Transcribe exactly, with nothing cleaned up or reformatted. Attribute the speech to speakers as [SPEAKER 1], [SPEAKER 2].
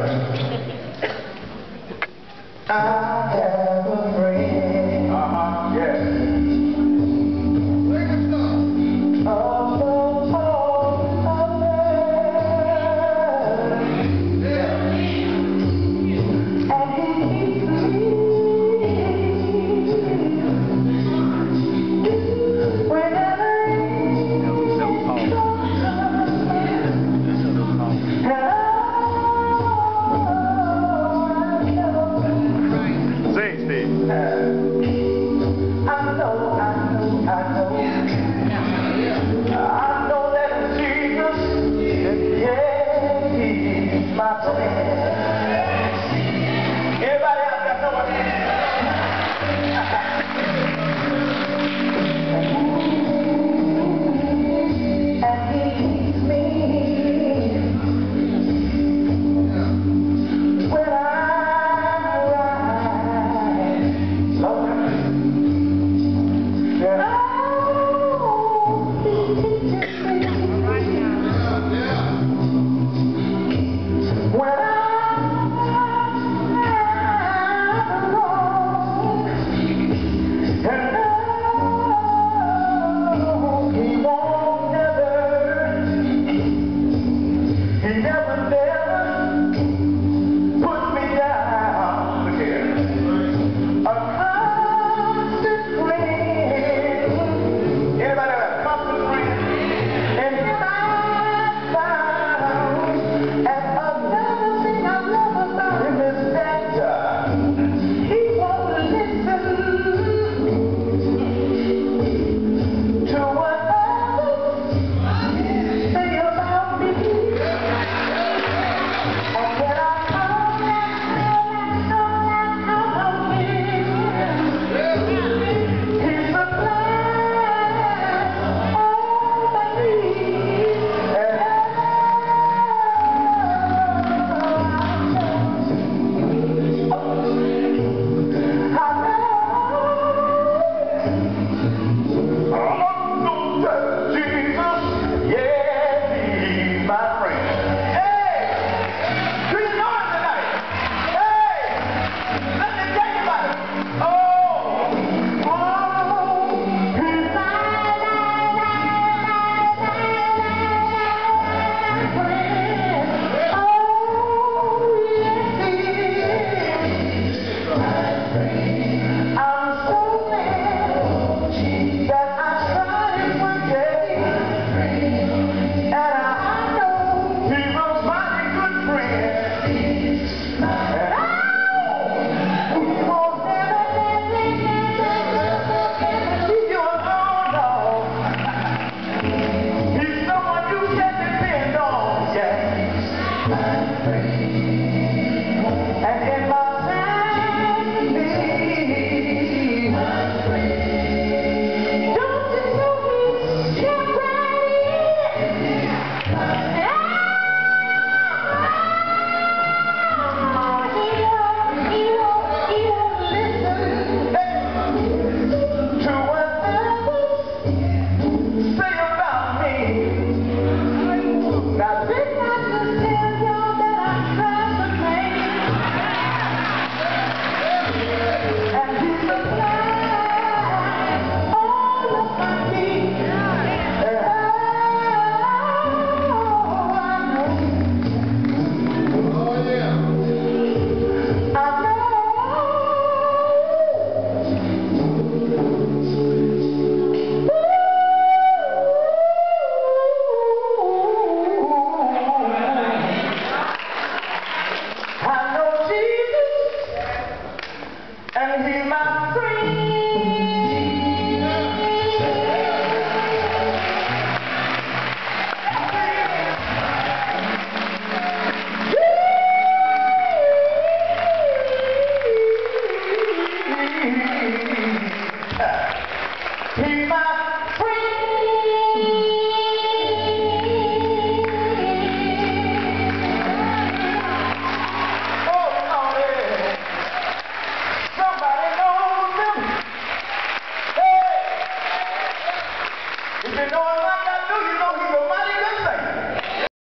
[SPEAKER 1] I have a friend. Uh-huh, yes. Sing it song. Of the heart of man. Yeah. And he keeps me whenever I know, I know, I know. I know that Jesus, yeah, He's my friend. Everybody out there know it? And He keeps me when I ride. Lord, and in my